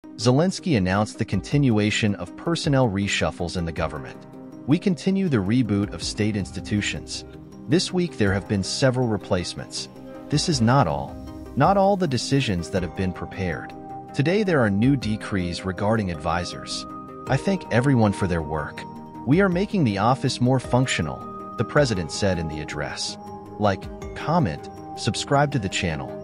Zelensky announced the continuation of personnel reshuffles in the government. We continue the reboot of state institutions. This week there have been several replacements. This is not all the decisions that have been prepared. Today there are new decrees regarding advisors. I thank everyone for their work. We are making the office more functional, the president said in the address. Like, comment, subscribe to the channel.